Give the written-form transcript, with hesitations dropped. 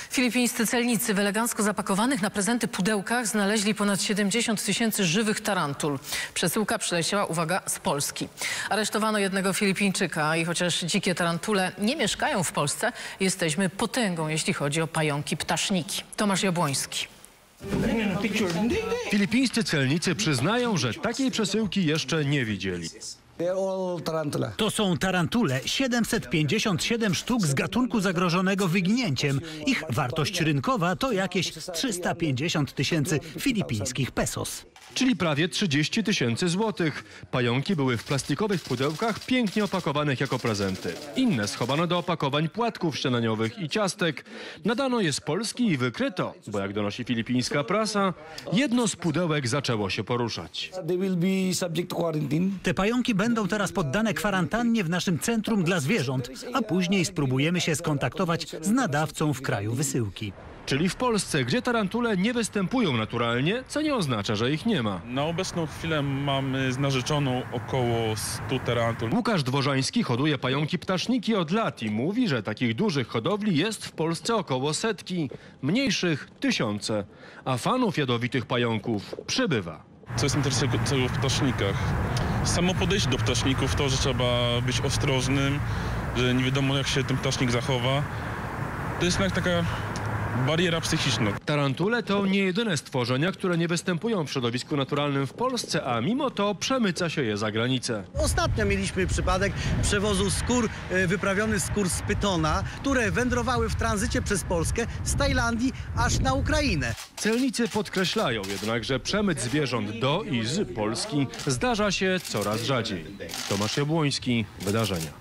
Filipińscy celnicy w elegancko zapakowanych na prezenty pudełkach znaleźli ponad 70 000 żywych tarantul. Przesyłka przyleciała, uwaga, z Polski. Aresztowano jednego Filipińczyka i chociaż dzikie tarantule nie mieszkają w Polsce, jesteśmy potęgą, jeśli chodzi o pająki ptaszniki. Tomasz Jabłoński. Filipińscy celnicy przyznają, że takiej przesyłki jeszcze nie widzieli. To są tarantule, 757 sztuk z gatunku zagrożonego wyginięciem. Ich wartość rynkowa to jakieś 350 000 filipińskich pesos. Czyli prawie 30 000 złotych. Pająki były w plastikowych pudełkach pięknie opakowanych jako prezenty. Inne schowano do opakowań płatków śniadaniowych i ciastek. Nadano je z Polski i wykryto, bo jak donosi filipińska prasa, jedno z pudełek zaczęło się poruszać. Te pająki będą teraz poddane kwarantannie w naszym centrum dla zwierząt, a później spróbujemy się skontaktować z nadawcą w kraju wysyłki. Czyli w Polsce, gdzie tarantule nie występują naturalnie, co nie oznacza, że ich nie ma. Na obecną chwilę mamy z narzeczoną około 100 tarantul. Łukasz Dworzański hoduje pająki ptaszniki od lat i mówi, że takich dużych hodowli jest w Polsce około 100, mniejszych tysiące, a fanów jadowitych pająków przybywa. Co jest interesującego w ptasznikach? Samo podejście do ptaszników, to, że trzeba być ostrożnym, że nie wiadomo, jak się ten ptasznik zachowa. To jest jednak taka bariera psychiczna. Tarantule to nie jedyne stworzenia, które nie występują w środowisku naturalnym w Polsce, a mimo to przemyca się je za granicę. Ostatnio mieliśmy przypadek przewozu skór, wyprawionych skór z pytona, które wędrowały w tranzycie przez Polskę z Tajlandii aż na Ukrainę. Celnicy podkreślają jednak, że przemyt zwierząt do i z Polski zdarza się coraz rzadziej. Tomasz Jabłoński, Wydarzenia.